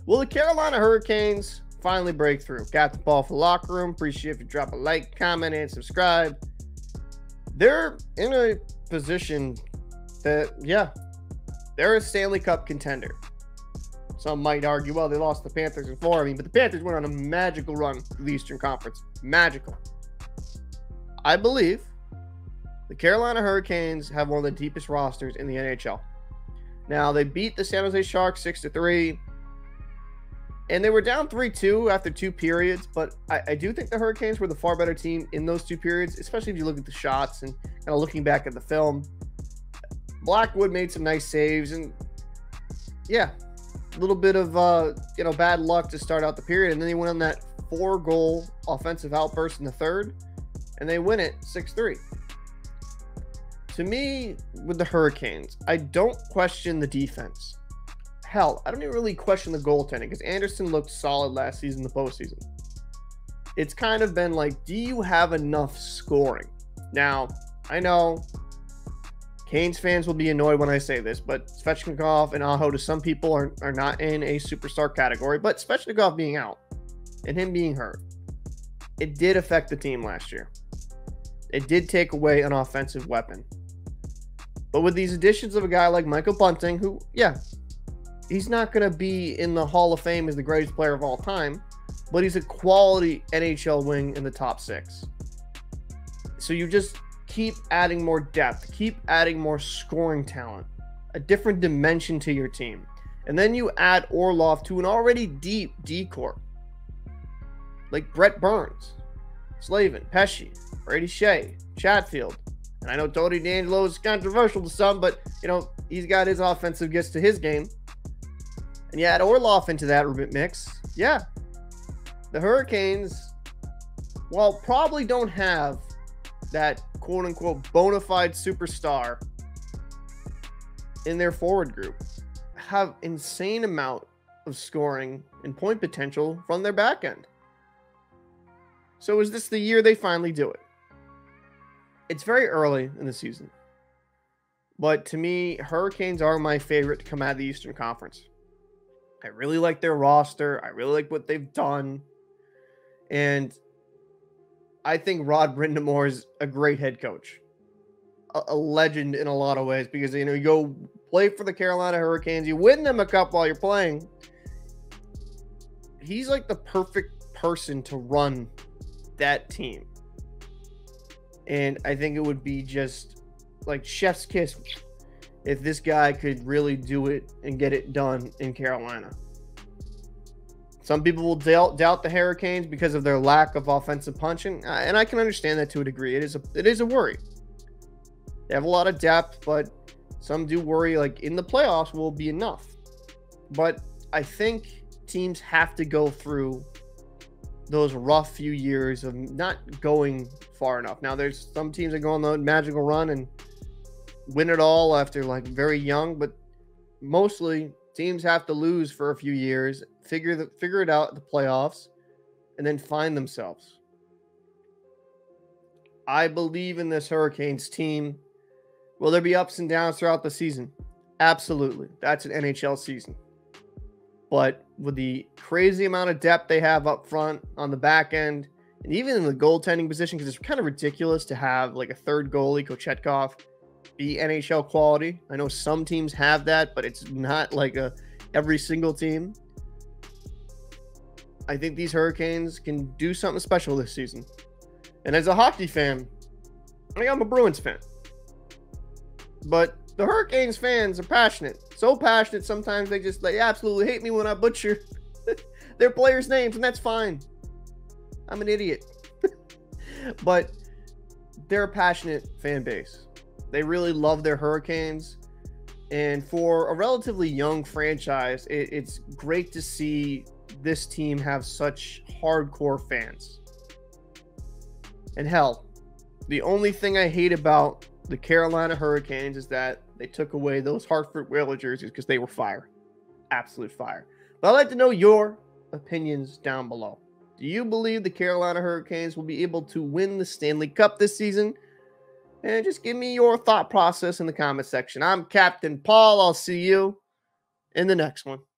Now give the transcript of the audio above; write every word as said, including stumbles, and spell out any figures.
Will the Carolina Hurricanes finally break through? Captain Paul for the locker room. Appreciate if you drop a like, comment, and subscribe. They're in a position that, yeah, they're a Stanley Cup contender. Some might argue, well, they lost the Panthers in four. I mean, but the Panthers went on a magical run through the Eastern Conference. Magical. I believe the Carolina Hurricanes have one of the deepest rosters in the N H L. Now, they beat the San Jose Sharks six to three. And they were down three two after two periods, but I, I do think the Hurricanes were the far better team in those two periods, especially if you look at the shots and kind of looking back at the film. Blackwood made some nice saves, and yeah, a little bit of uh, you know bad luck to start out the period, and then they went on that four-goal offensive outburst in the third, and they win it six three. To me, with the Hurricanes, I don't question the defense. Hell, I don't even really question the goaltending because Anderson looked solid last season in the postseason. It's kind of been like, do you have enough scoring? Now, I know Canes fans will be annoyed when I say this, but Svechnikov and Aho to some people are, are not in a superstar category, but Svechnikov being out and him being hurt, it did affect the team last year. It did take away an offensive weapon. But with these additions of a guy like Michael Bunting, who, yeah, he's not going to be in the Hall of Fame as the greatest player of all time, but he's a quality N H L wing in the top six. So you just keep adding more depth, keep adding more scoring talent, a different dimension to your team. And then you add Orlov to an already deep D-corps. Like Brett Burns, Slavin, Pesce, Brady Shea, Chatfield. And I know Tony DeAngelo is controversial to some, but, you know, he's got his offensive gifts to his game. And you add Orlov into that mix, yeah. The Hurricanes, while probably don't have that quote-unquote bona fide superstar in their forward group, have insane amount of scoring and point potential from their back end. So is this the year they finally do it? It's very early in the season. But to me, Hurricanes are my favorite to come out of the Eastern Conference. I really like their roster. I really like what they've done. And I think Rod Brind'amour is a great head coach. A, a legend in a lot of ways because, you know, you go play for the Carolina Hurricanes. You win them a cup while you're playing. He's like the perfect person to run that team. And I think it would be just like chef's kiss if this guy could really do it and get it done in Carolina. Some people will doubt, doubt the Hurricanes because of their lack of offensive punching, and I can understand that to a degree. It is a, it is a worry. They have a lot of depth, but some do worry, like, in the playoffs will be enough. But I think teams have to go through those rough few years of not going far enough. Now, there's some teams that go on the magical run and win it all after like very young, but mostly teams have to lose for a few years, figure the figure it out at the playoffs, and then find themselves. I believe in this Hurricanes team. Will there be ups and downs throughout the season? Absolutely. That's an N H L season. But with the crazy amount of depth they have up front on the back end, and even in the goaltending position, because it's kind of ridiculous to have like a third goalie, Kochetkov, be N H L quality. I know some teams have that, but it's not like a every single team. I think these Hurricanes can do something special this season. And as a hockey fan, I mean, I'm a Bruins fan. But the Hurricanes fans are passionate. So passionate, sometimes they just they absolutely hate me when I butcher their players' names, and that's fine. I'm an idiot. But they're a passionate fan base. They really love their Hurricanes. And for a relatively young franchise, it, it's great to see this team have such hardcore fans. And hell, the only thing I hate about the Carolina Hurricanes is that they took away those Hartford Whaler jerseys because they were fire. Absolute fire. But I'd like to know your opinions down below. Do you believe the Carolina Hurricanes will be able to win the Stanley Cup this season? And just give me your thought process in the comment section. I'm Captain Paul. I'll see you in the next one.